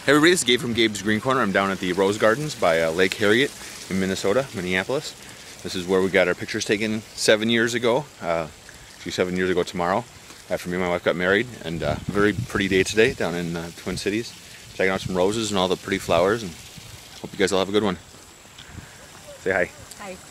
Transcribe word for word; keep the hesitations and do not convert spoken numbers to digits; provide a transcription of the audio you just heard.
Hey everybody, this is Gabe from Gabe's Green Corner. I'm down at the Rose Gardens by uh, Lake Harriet in Minnesota, Minneapolis. This is where we got our pictures taken seven years ago. Uh, actually seven years ago tomorrow, after me and my wife got married. And uh, a very pretty day today down in uh, Twin Cities. Checking out some roses and all the pretty flowers. And hope you guys all have a good one. Say hi. Hi.